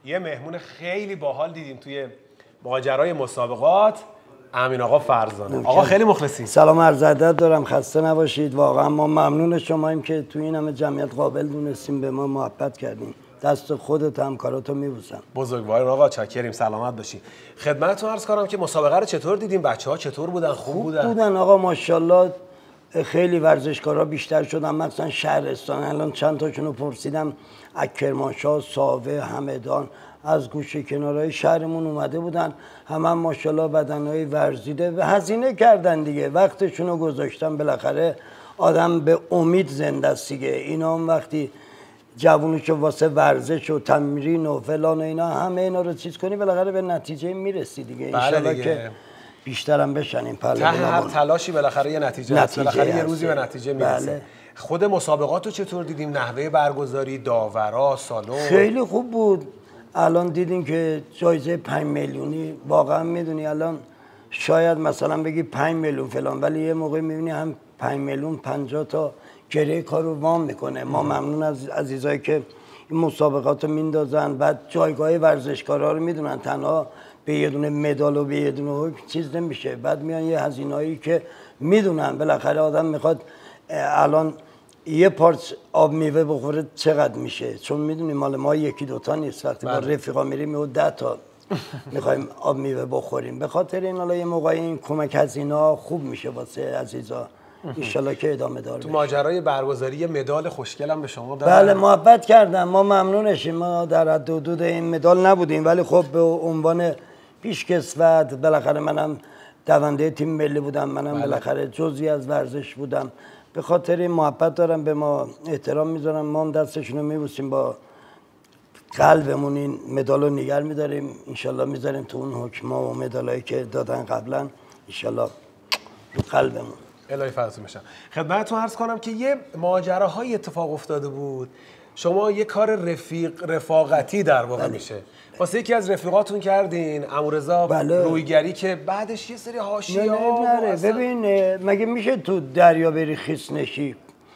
یه مهمون خیلی باحال دیدیم توی ماجرای مسابقات، امین آقا فرزانه. آقا خیلی مخلصیم. سلام عرض ادب دارم، خسته نباشید. واقعا ما ممنون شماییم که توی این همه جمعیت قابل دونستیم، به ما محبت کردیم. دست خودت همکاراتو میبوسم. بزرگوارین آقا، چاکریم، سلامت باشین. خدمتتون عرض کنم که مسابقه رو چطور دیدیم؟ بچه‌ها چطور بودن؟ خوب بودن آقا، ماشاءالله. خیلی ورزشکارا بیشتر شدن، مثلا شهرستان. الان چند تاشونو پرسیدم، از کرمانشاه، ساوه، همدان، از گوشه کنارهای شهرمون اومده بودن. همه ماشاءالله بدنهای ورزیده و هزینه کردن دیگه، وقتشونو گذاشتن. بالاخره آدم به امید زنده است دیگه. اینا هم وقتی جوونشو واسه ورزش و تمرین و فلان و اینا، همه اینا رو چیز کنی، بالاخره به نتیجه میرسی دیگه. انشالله که بیشترم بشنیم. ته هر تلاشی بالاخره یه نتیجه هست، بالاخره یه روزی به نتیجه میرسه. بله. خود مسابقات رو چطور دیدیم؟ نحوه برگزاری، داورا، سالن؟ خیلی خوب بود. الان دیدین که جایزه 5 میلیونی، واقعا میدونی الان شاید مثلا بگی 5 میلیون فلان، ولی یه موقع میبینی هم 5 میلیون 50 تا گره کارو وام میکنه. ما ممنون از عزیزایی که این مسابقات رو میندازن. بعد جایگاه ورزشکارا رو میدونن، تنها به یه دونه مدال و به یه دونه چیز نمیشه. بعد میان یه هزینه‌ای که میدونن بالاخره آدم میخواد الان یه پارچ آب میوه بخوره چقدر میشه، چون میدونیم مال ما یکی دوتا نیست. وقتی با رفیقا میریم و 10 تا میخوایم آب میوه بخوریم. به خاطر این حالا یه موقعی این کمک هزینه‌ها خوب میشه واسه عزیزا. انشالله که ادامه دار تو ماجرای برگزاری یه مدال خوشگل هم به شما دادن. بله، محبت کردم. ما ممنونشیم. ما در حد و حدود این مدال نبودیم، ولی خب به عنوان پیشکسوت بالاخره منم دونده تیم ملی بودم، منم بالاخره جزئی از ورزش بودم. به خاطر این محبت دارم، به ما احترام میذارم. ما هم دستشون رو میبوسیم، با قلبمون این مدال رو نگه میداریم. انشالله میذاریم تو اون حکما و مدالایی که دادن قبلا، انشالله تو قلبمون. الهی فضلتون بشم. خدمتتون عرض کنم که یه ماجراهای اتفاق افتاده بود. شما یه کار رفاقتی در واقع میشه واسه یکی از رفیقاتون کردین، عمو رضا رویگری، که بعدش یه سری حاشیه‌ها. ببین مگه میشه تو دریا بری خیس نشی؟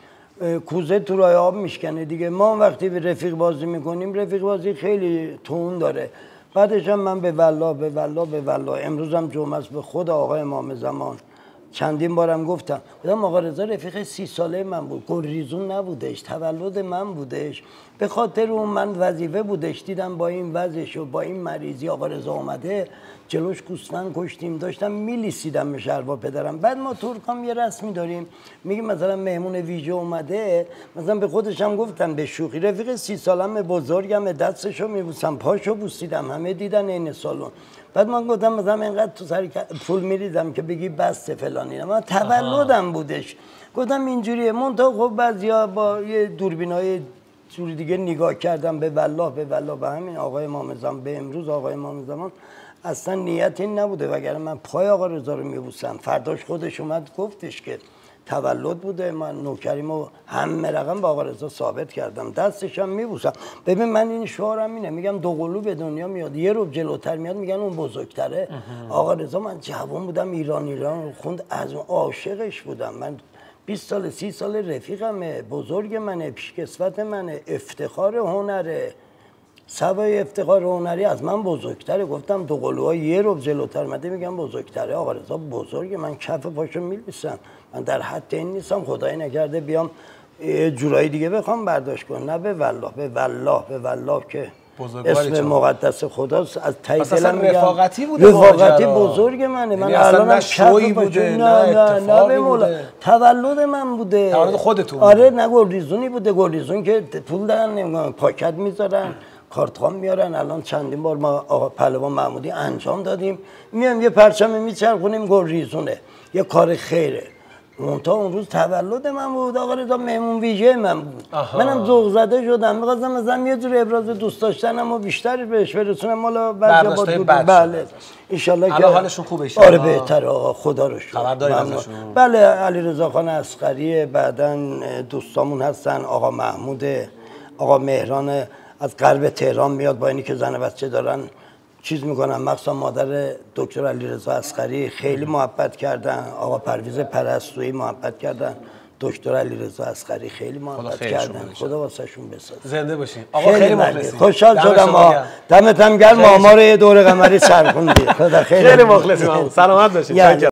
کوزه تو راه آب میشکنه دیگه. ما وقتی به رفیق بازی میکنیم، رفیق بازی خیلی تون داره. بعدش هم من به والله امروز هم جمعه است، به خود آقای امام زمان چندین بارم گفتم آقا رضا رفیق 30 ساله من بود، گلریزون نبودش، تولد من بودش، به خاطر اون من وظیفه بودش. دیدم با این وضعش و با این مریضی آقا رضا اومده، جلوش گوسفند کشتیم، داشتم میلیسیدم به شلوار پدرم. بعد ما ترکام یه رسمی داریم، میگیم مثلا مهمون ویژه اومده، مثلا به خودش هم گفتم به شوخی رفیق 30 سالم بزرگم، دستشو میبوسم، پاشو بوسیدم، همه دیدن این سالن. بعد من گفتم مثلا اینقدر تو سر پول میریزم که بگی بسته فلانی. من تولدم بودش، گفتم اینجوریه. منتها خب بعضیا با یه دوربینای جوری دیگه نگاه کردم. به والله به همین آقای امام زمان، به امروز آقای امام زمان اصلا نیت این نبوده، وگرنه من پای آقا رضا رو میبوسم. فرداش خودش اومد گفتش که تولد بوده، من نوکریمو همه رقم با آقا رضا ثابت کردم، دستشم میبوسم. ببین من این شعارم اینه، میگم دو قلو به دنیا میاد، یه رو جلوتر میاد میگن اون بزرگتره. آقا رضا من جوان بودم، ایران خوند، از اون عاشقش بودم. من 20 سال 30 سال رفیقمه، بزرگ منه، پیشکسوت منه، افتخار هنره، سوای افتخار هنری از من بزرگتره. گفتم دو قلوها یه رو جلوتر مده میگم بزرگتره. آقا رضا بزرگه، من کف پاشو میلیسم، من در حد این نیستم، خدای نکرده بیام جورایی دیگه بخوام برداشت کنم. نه به والله که اسم مقدس خداست، از ته دلم میگم رفاقتی بوده، رفاقتی بزرگ منه. من الانم شوی بوده، نه به مولا تولد من بوده، تولد خودتون. آره نه گلریزونی بوده، گلریزون که پول دارن نمیگم پاکت میذارن، کارتخوان میارن. الان چندین بار ما آقا پهلوان محمودی انجام دادیم، میام یه پرچم میچرخونیم، گلریزونه، یه کار خیره. منتها اون روز تولد من بود، آقا رضا مهمون ویژه من بود. منم ذوق زده شدم، می‌خواستم مثلا یه جور ابراز دوست داشتنمو بیشتر بهش برسونم. مالا بعضیا با دور بله ان شاءالله که حالشون خوبه. آره بهتره آقا، خدا رو شکر. خبر دارید ازشون؟ بله، علیرضا خان اصغری، بعدن دوستامون هستن، آقا محمود، آقا مهران از غرب تهران میاد، با اینی که زن بچه دارن چیز میکنن، مخصوصا مادر دکتر علیرضا اصغری خیلی محبت کردن، آقا پرویز پرستویی محبت کردن، دکتر علیرضا اصغری خیلی محبت کردن. خدا واسهشون بسازه. زنده باشین آقا. خیلی مخلصیم. خوشحال شدم. دمت هم گرم. آمار یه دور قمری سر خوندی. خدا خیلی مخلصیم. سلامت باشین.